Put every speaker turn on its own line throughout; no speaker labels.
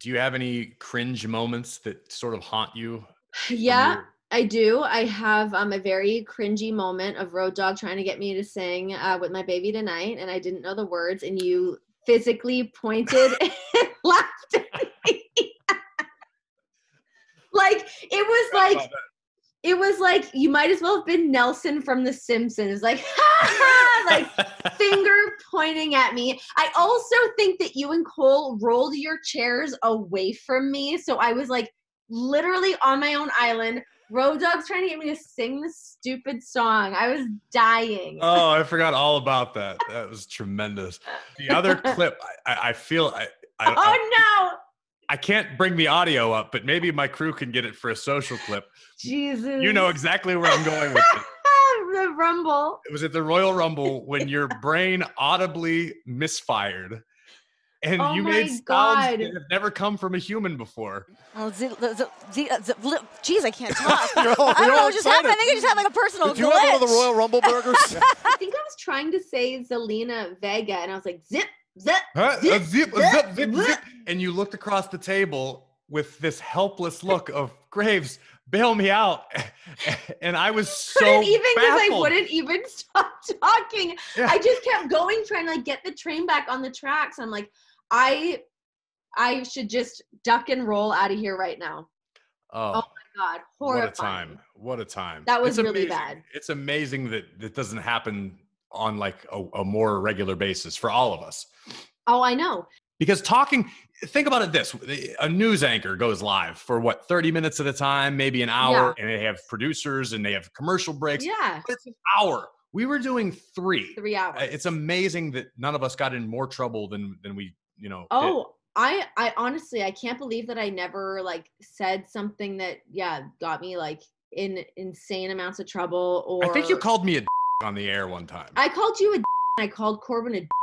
Do you have any cringe moments that sort of haunt you?
Yeah, I do. I have a very cringy moment of Road Dogg trying to get me to sing with my baby tonight, and I didn't know the words, and you physically pointed and laughed at me. Like it was like you might as well have been Nelson from The Simpsons, like ha ha, like finger pointing at me. I also think that you and Cole rolled your chairs away from me, so I was like literally on my own island. Road Dogg's trying to get me to sing this stupid song. I was dying.
Oh, I forgot all about that. That was tremendous. The other clip, I feel
no.
I can't bring the audio up, but maybe my crew can get it for a social clip.
Jesus.
You know exactly where I'm going with it.
The Rumble.
It was at the Royal Rumble when your brain audibly misfired. And you made sounds that have never come from a human before.
Geez, I can't talk. I don't know what just happened. I think I just had like a personal glitch.
Did you have one of the Royal Rumble burgers?
I think I was trying to say Zelina Vega, and I was like, zip, zip,
zip, zip, zip, zip, zip. And you looked across the table with this helpless look of, Graves, bail me out. And I was so
even because I
baffled.
wouldn't even stop talking.
Yeah.
I just kept going, trying to like get the train back on the tracks. I'm like, I should just duck and roll out of here right now.
Oh
my God. Horrifying.
What a time. What a time.
That was
it's
really
amazing.
bad.
It's amazing that it doesn't happen on like a more regular basis for all of us.
Oh, I know.
Because think about it this, a news anchor goes live for what, 30 minutes at a time, maybe an hour, and they have producers and they have commercial breaks.
Yeah.
But it's an hour. We were doing 3.
3 hours.
It's amazing that none of us got in more trouble than we, did.
I honestly, I can't believe that I never like said something that, got me like in insane amounts of trouble. Or
I think you called me a on the air one time.
I called you a I called Corbin a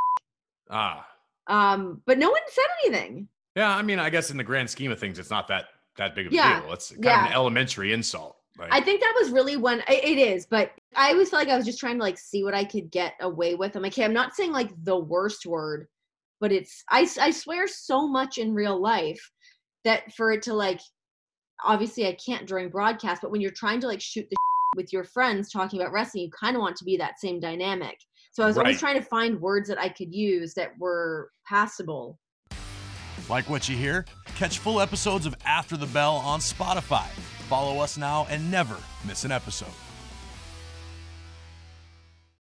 but no one said anything.
Yeah, I mean, I guess in the grand scheme of things, it's not that big of a deal. It's kind of an elementary insult. Like,
I think that was really when it is, but I always felt like I was just trying to like see what I could get away with. I'm like, hey, I'm not saying like the worst word, but I swear so much in real life that for it to like, obviously I can't during broadcast, but when you're trying to like shoot the with your friends talking about wrestling, you kind of want to be that same dynamic. So I was always trying to find words that I could use that were passable.
Like what you hear? Catch full episodes of After the Bell on Spotify. Follow us now and never miss an episode.